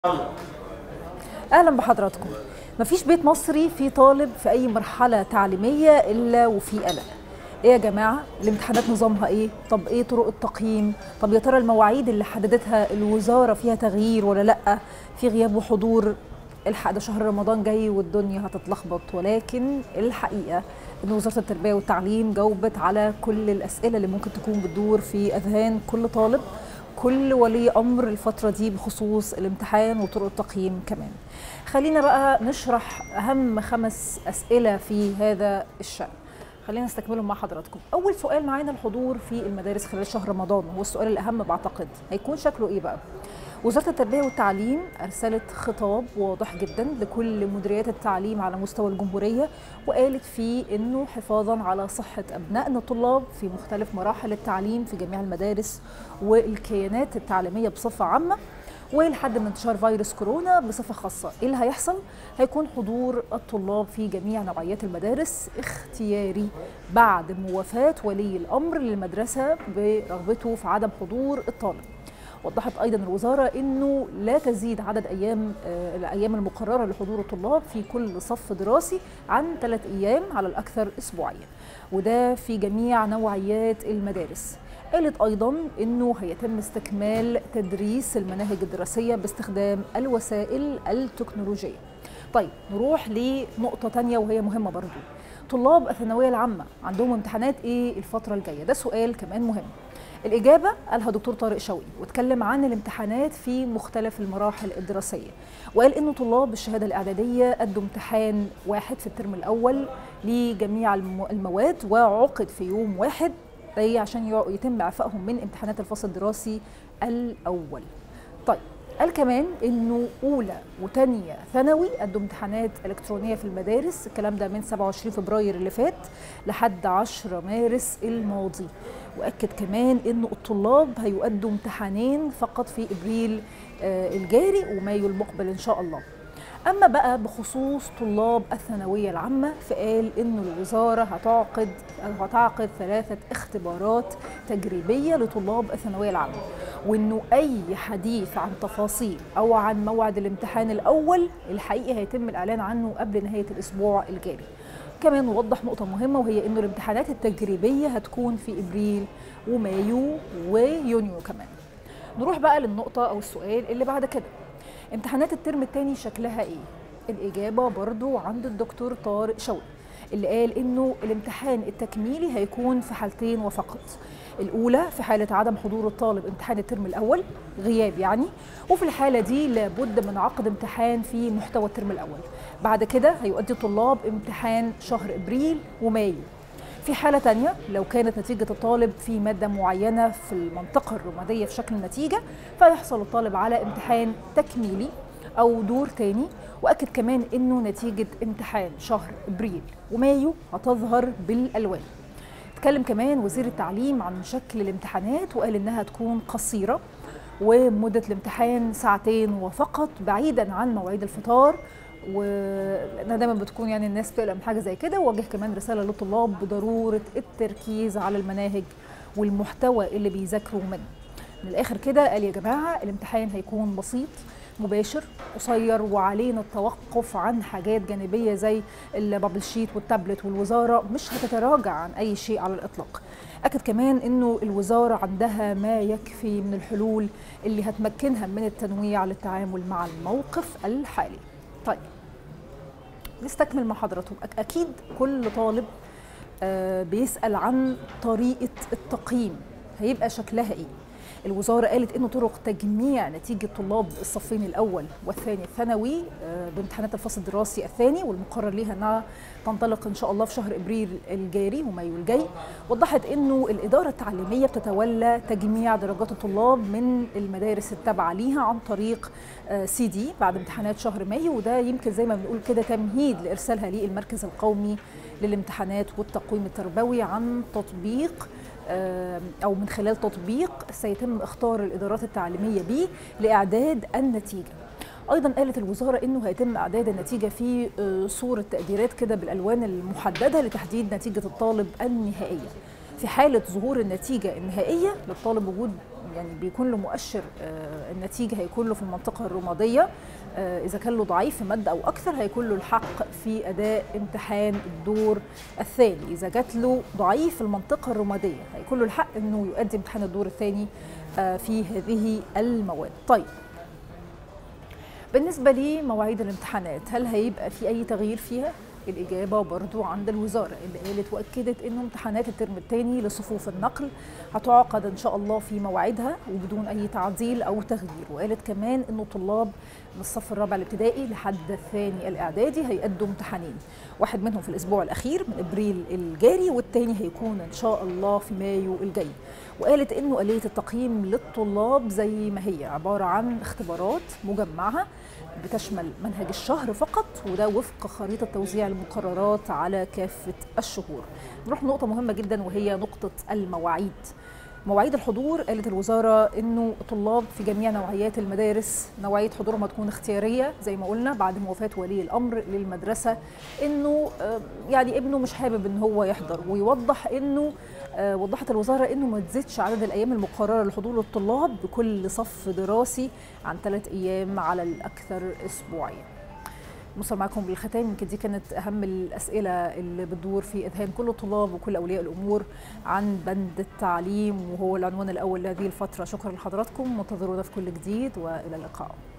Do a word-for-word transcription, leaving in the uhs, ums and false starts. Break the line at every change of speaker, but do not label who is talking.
اهلا بحضراتكم. مفيش بيت مصري فيه طالب في اي مرحله تعليميه الا وفيه قلق. ايه يا جماعه الامتحانات نظامها ايه؟ طب ايه طرق التقييم؟ طب يا ترى المواعيد اللي حددتها الوزاره فيها تغيير ولا لا؟ في غياب وحضور. الحق ده شهر رمضان جاي والدنيا هتتلخبط، ولكن الحقيقه ان وزاره التربيه والتعليم جاوبت على كل الاسئله اللي ممكن تكون بتدور في اذهان كل طالب، كل ولي امر الفتره دي بخصوص الامتحان وطرق التقييم كمان. خلينا بقى نشرح اهم خمس اسئله في هذا الشان. خلينا نستكملهم مع حضراتكم. اول سؤال معانا الحضور في المدارس خلال شهر رمضان، هو السؤال الاهم بعتقد. هيكون شكله ايه بقى؟ وزاره التربيه والتعليم ارسلت خطاب واضح جدا لكل مديريات التعليم على مستوى الجمهوريه، وقالت فيه انه حفاظا على صحه ابنائنا الطلاب في مختلف مراحل التعليم في جميع المدارس والكيانات التعليميه بصفه عامه، ولحد من انتشار فيروس كورونا بصفه خاصه. ايه اللي هيحصل؟ هيكون حضور الطلاب في جميع نوعيات المدارس اختياري بعد موافاه ولي الامر للمدرسه برغبته في عدم حضور الطالب. وضحت ايضا الوزاره انه لا تزيد عدد ايام آه الايام المقرره لحضور الطلاب في كل صف دراسي عن ثلاث ايام على الاكثر اسبوعيا، وده في جميع نوعيات المدارس. قالت ايضا انه هيتم استكمال تدريس المناهج الدراسيه باستخدام الوسائل التكنولوجيه. طيب نروح لنقطه ثانيه وهي مهمه برضو. طلاب الثانويه العامه عندهم امتحانات ايه الفتره الجايه؟ ده سؤال كمان مهم. الإجابة قالها دكتور طارق شوقي، واتكلم عن الامتحانات في مختلف المراحل الدراسية، وقال إنه طلاب الشهادة الإعدادية أدوا امتحان واحد في الترم الأول لجميع المواد وعقد في يوم واحد، ده عشان يتم إعفائهم من امتحانات الفصل الدراسي الأول. طيب قال كمان انه اولى وثانيه ثانوي ادوا امتحانات الكترونيه في المدارس، الكلام ده من سبعة وعشرين فبراير اللي فات لحد عشرة مارس الماضي. واكد كمان انه الطلاب هيؤدوا امتحانين فقط في ابريل الجاري ومايو المقبل ان شاء الله. اما بقى بخصوص طلاب الثانويه العامه، فقال انه الوزاره هتعقد او هتعقد ثلاثه اختبارات تجريبيه لطلاب الثانويه العامه، وانه اي حديث عن تفاصيل او عن موعد الامتحان الاول الحقيقي هيتم الاعلان عنه قبل نهايه الاسبوع الجاري. كمان وضح نقطه مهمه، وهي انه الامتحانات التجريبيه هتكون في ابريل ومايو ويونيو كمان. نروح بقى للنقطه او السؤال اللي بعد كده. امتحانات الترم الثاني شكلها ايه؟ الإجابة برضو عند الدكتور طارق شوقي، اللي قال إنه الامتحان التكميلي هيكون في حالتين وفقط. الأولى في حالة عدم حضور الطالب امتحان الترم الأول، غياب يعني، وفي الحالة دي لابد من عقد امتحان في محتوى الترم الأول. بعد كده هيؤدي الطلاب امتحان شهر إبريل ومايو. في حالة تانية لو كانت نتيجة الطالب في مادة معينة في المنطقة الرمادية في شكل النتيجة، فيحصل الطالب على امتحان تكميلي أو دور تاني. وأكد كمان إنه نتيجة امتحان شهر إبريل ومايو هتظهر بالألوان. اتكلم كمان وزير التعليم عن شكل الامتحانات وقال إنها تكون قصيرة ومدة الامتحان ساعتين وفقط بعيدا عن مواعيد الفطار، ولأنها دايما بتكون يعني الناس بتقلق من حاجه زي كده. ووجه كمان رساله للطلاب بضروره التركيز على المناهج والمحتوى اللي بيذاكروا منه. من الاخر كده قال يا جماعه الامتحان هيكون بسيط مباشر قصير، وعلينا التوقف عن حاجات جانبيه زي البابل شيت والتابلت، والوزاره مش هتتراجع عن اي شيء على الاطلاق. اكد كمان انه الوزاره عندها ما يكفي من الحلول اللي هتمكنها من التنويع للتعامل مع الموقف الحالي. طيب نستكمل مع حضراتكم. أكيد كل طالب بيسأل عن طريقة التقييم هيبقى شكلها إيه. الوزارة قالت إنه طرق تجميع نتيجة طلاب الصفين الأول والثاني الثانوي بامتحانات الفصل الدراسي الثاني والمقرر ليها أنها تنطلق إن شاء الله في شهر إبريل الجاري ومايو الجاي. وضحت إنه الإدارة التعليمية بتتولى تجميع درجات الطلاب من المدارس التابعة ليها عن طريق سي دي بعد امتحانات شهر مايو، وده يمكن زي ما بنقول كده تمهيد لإرسالها للمركز القومي للامتحانات والتقويم التربوي عن تطبيق أو من خلال تطبيق سيتم اختار الإدارات التعليمية به لإعداد النتيجة. أيضا قالت الوزارة إنه هيتم إعداد النتيجة في صورة تقديرات كده بالألوان المحددة لتحديد نتيجة الطالب النهائية. في حالة ظهور النتيجة النهائية للطالب وجود يعني بيكون له مؤشر النتيجه هيكون له في المنطقه الرماديه، اذا كان له ضعيف في ماده او اكثر هيكون له الحق في اداء امتحان الدور الثاني، اذا جات له ضعيف في المنطقه الرماديه هيكون له الحق انه يؤدي امتحان الدور الثاني في هذه المواد. طيب بالنسبه لمواعيد الامتحانات هل هيبقى في اي تغيير فيها؟ الإجابة برضو عند الوزارة اللي قالت وأكدت أنه امتحانات الترم الثاني لصفوف النقل هتعقد إن شاء الله في مواعيدها وبدون أي تعديل أو تغيير، وقالت كمان أنه طلاب من الصف الرابع الابتدائي لحد الثاني الإعدادي هيأدوا امتحانين، واحد منهم في الأسبوع الأخير من إبريل الجاري والتاني هيكون إن شاء الله في مايو الجاي. وقالت أنه آلية التقييم للطلاب زي ما هي عبارة عن اختبارات مجمعة بتشمل منهج الشهر فقط، وده وفق خريطة توزيع المقررات على كافة الشهور. نروح نقطة مهمة جدا وهي نقطة المواعيد. مواعيد الحضور قالت الوزارة انه الطلاب في جميع نوعيات المدارس نوعية حضورهم هتكون اختيارية زي ما قلنا بعد موافاة ولي الامر للمدرسة انه يعني ابنه مش حابب ان هو يحضر، ويوضح انه وضحت الوزارة انه ما تزيدش عدد الايام المقررة لحضور الطلاب بكل صف دراسي عن ثلاث ايام على الاكثر اسبوعيا. نوصل معكم بالختام، يمكن دي كانت اهم الاسئله اللي بتدور في اذهان كل الطلاب وكل اولياء الامور عن بند التعليم، وهو العنوان الاول لهذه الفتره. شكرا لحضراتكم، منتظرونا في كل جديد والى اللقاء.